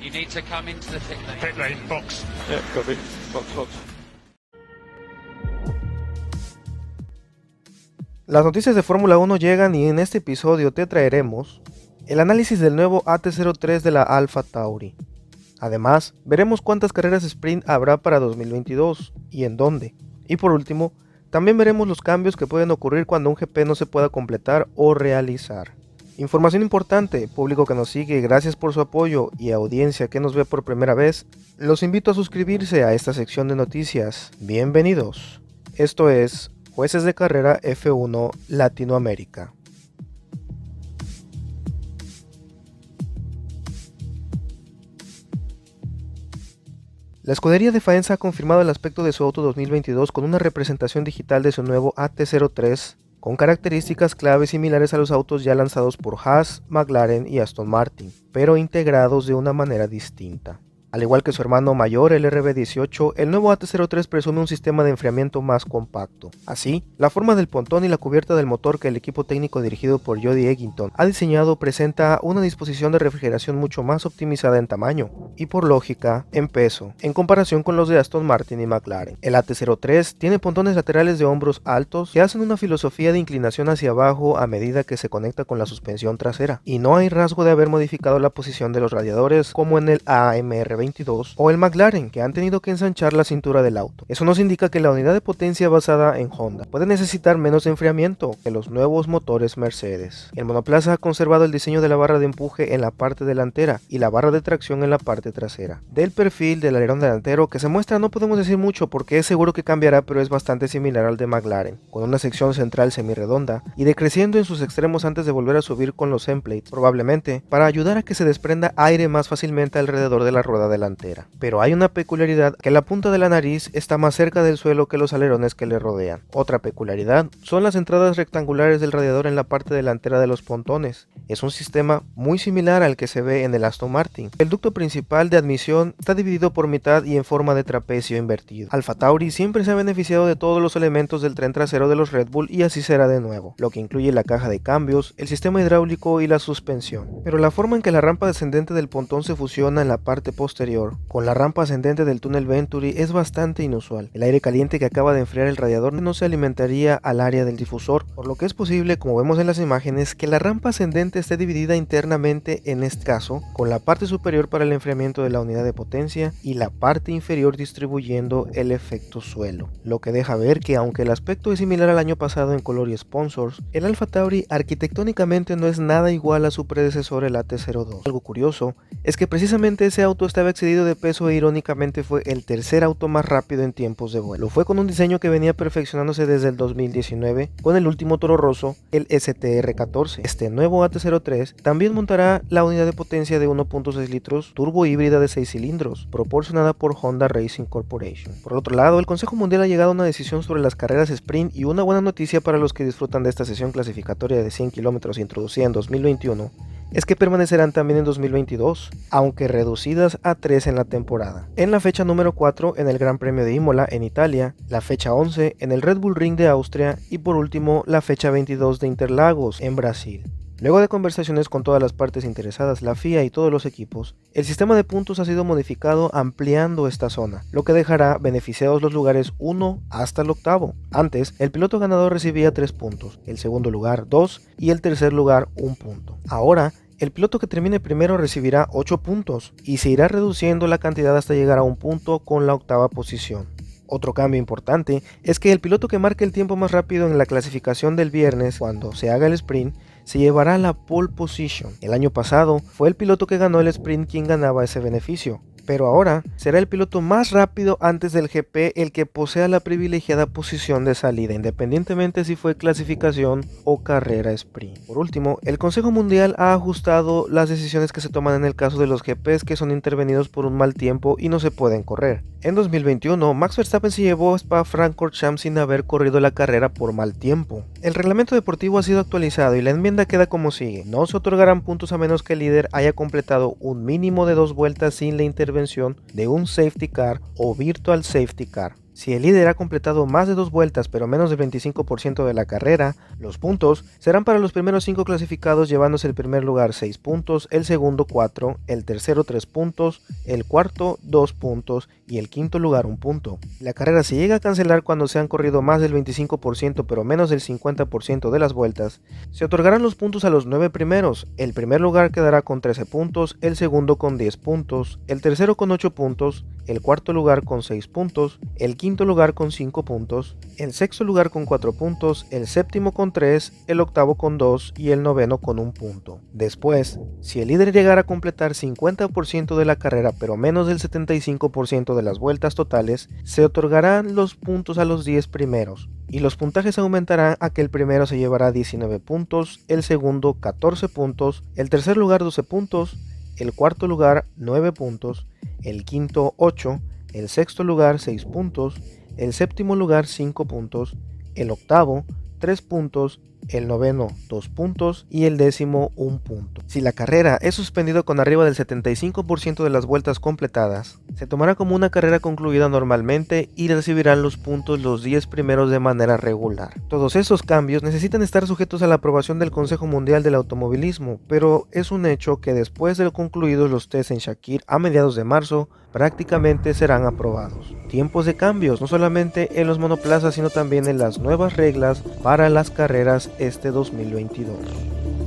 You need to come into the pit lane. Pit lane, box. Yeah, copy. Box. Las noticias de Fórmula 1 llegan y en este episodio te traeremos el análisis del nuevo AT03 de la Alpha Tauri. Además, veremos cuántas carreras sprint habrá para 2022 y en dónde. Y por último, también veremos los cambios que pueden ocurrir cuando un GP no se pueda completar o realizar. Información importante, público que nos sigue, gracias por su apoyo y audiencia que nos ve por primera vez, los invito a suscribirse a esta sección de noticias. Bienvenidos. Esto es Jueces de Carrera F1 Latinoamérica. La escudería de Faenza ha confirmado el aspecto de su auto 2022 con una representación digital de su nuevo AT03 con características clave similares a los autos ya lanzados por Haas, McLaren y Aston Martin, pero integrados de una manera distinta. Al igual que su hermano mayor, el RB18, el nuevo AT03 presume un sistema de enfriamiento más compacto. Así, la forma del pontón y la cubierta del motor que el equipo técnico dirigido por Jody Eggington ha diseñado presenta una disposición de refrigeración mucho más optimizada en tamaño y por lógica en peso, en comparación con los de Aston Martin y McLaren. El AT03 tiene pontones laterales de hombros altos que hacen una filosofía de inclinación hacia abajo a medida que se conecta con la suspensión trasera, y no hay rasgo de haber modificado la posición de los radiadores como en el AMR22 o el McLaren, que han tenido que ensanchar la cintura del auto. Eso nos indica que la unidad de potencia basada en Honda puede necesitar menos enfriamiento que los nuevos motores Mercedes. El monoplaza ha conservado el diseño de la barra de empuje en la parte delantera y la barra de tracción en la parte trasera. Del perfil del alerón delantero que se muestra no podemos decir mucho porque es seguro que cambiará, pero es bastante similar al de McLaren, con una sección central semirredonda y decreciendo en sus extremos antes de volver a subir con los endplates, probablemente para ayudar a que se desprenda aire más fácilmente alrededor de la rueda delantera. Pero hay una peculiaridad, que la punta de la nariz está más cerca del suelo que los alerones que le rodean. Otra peculiaridad son las entradas rectangulares del radiador en la parte delantera de los pontones. Es un sistema muy similar al que se ve en el Aston Martin. El ducto principal de admisión está dividido por mitad y en forma de trapecio invertido. Alpha Tauri siempre se ha beneficiado de todos los elementos del tren trasero de los Red Bull y así será de nuevo, lo que incluye la caja de cambios, el sistema hidráulico y la suspensión. Pero la forma en que la rampa descendente del pontón se fusiona en la parte posterior con la rampa ascendente del túnel Venturi es bastante inusual. El aire caliente que acaba de enfriar el radiador no se alimentaría al área del difusor, por lo que es posible, como vemos en las imágenes, que la rampa ascendente esté dividida internamente, en este caso, con la parte superior para el enfriamiento de la unidad de potencia y la parte inferior distribuyendo el efecto suelo, lo que deja ver que aunque el aspecto es similar al año pasado en color y sponsors, el Alpha Tauri arquitectónicamente no es nada igual a su predecesor el AT02. Algo curioso es que precisamente ese auto estaba excedido de peso e irónicamente fue el tercer auto más rápido en tiempos de vuelo. Lo fue con un diseño que venía perfeccionándose desde el 2019 con el último Toro Rosso, el STR14. Este nuevo AT03 también montará la unidad de potencia de 1.6 litros turbo híbrida de 6 cilindros, proporcionada por Honda Racing Corporation. Por otro lado, el Consejo Mundial ha llegado a una decisión sobre las carreras sprint y una buena noticia para los que disfrutan de esta sesión clasificatoria de 100 kilómetros introducida en 2021 es que permanecerán también en 2022, aunque reducidas a 3 en la temporada. En la fecha número 4 en el Gran Premio de Imola en Italia, la fecha 11 en el Red Bull Ring de Austria y por último la fecha 22 de Interlagos en Brasil. Luego de conversaciones con todas las partes interesadas, la FIA y todos los equipos, el sistema de puntos ha sido modificado ampliando esta zona, lo que dejará beneficiados los lugares 1 hasta el octavo. Antes, el piloto ganador recibía 3 puntos, el segundo lugar 2 y el tercer lugar 1 punto. Ahora, el piloto que termine primero recibirá 8 puntos y se irá reduciendo la cantidad hasta llegar a 1 punto con la octava posición. Otro cambio importante es que el piloto que marque el tiempo más rápido en la clasificación del viernes cuando se haga el sprint se llevará la pole position. El año pasado fue el piloto que ganó el sprint quien ganaba ese beneficio, pero ahora será el piloto más rápido antes del GP el que posea la privilegiada posición de salida, independientemente si fue clasificación o carrera sprint. Por último, el Consejo Mundial ha ajustado las decisiones que se toman en el caso de los GPs que son intervenidos por un mal tiempo y no se pueden correr. En 2021, Max Verstappen se llevó a Spa-Francorchamps sin haber corrido la carrera por mal tiempo. El reglamento deportivo ha sido actualizado y la enmienda queda como sigue: no se otorgarán puntos a menos que el líder haya completado un mínimo de 2 vueltas sin la intervención de un safety car o virtual safety car. Si el líder ha completado más de 2 vueltas pero menos del 25% de la carrera, los puntos serán para los primeros 5 clasificados, llevándose el primer lugar 6 puntos, el segundo 4, el tercero 3 puntos, el cuarto 2 puntos y el quinto lugar 1 punto. La carrera se llega a cancelar cuando se han corrido más del 25% pero menos del 50% de las vueltas. Se otorgarán los puntos a los 9 primeros, el primer lugar quedará con 13 puntos, el segundo con 10 puntos, el tercero con 8 puntos, el cuarto lugar con 6 puntos, el quinto lugar con 5 puntos, el sexto lugar con 4 puntos, el séptimo con 3, el octavo con 2 y el noveno con 1 punto. Después, si el líder llegara a completar 50% de la carrera pero menos del 75% de las vueltas totales, se otorgarán los puntos a los 10 primeros, y los puntajes aumentarán a que el primero se llevará 19 puntos, el segundo 14 puntos, el tercer lugar 12 puntos, el cuarto lugar 9 puntos, el quinto 8, el sexto lugar 6 puntos, el séptimo lugar 5 puntos, el octavo 3 puntos, el noveno 2 puntos y el décimo 1 punto. Si la carrera es suspendida con arriba del 75% de las vueltas completadas, se tomará como una carrera concluida normalmente y recibirán los puntos los 10 primeros de manera regular. Todos estos cambios necesitan estar sujetos a la aprobación del Consejo Mundial del Automovilismo, pero es un hecho que después de concluidos los test en Shakir a mediados de marzo, prácticamente serán aprobados. Tiempos de cambios, no solamente en los monoplazas, sino también en las nuevas reglas para las carreras este 2022.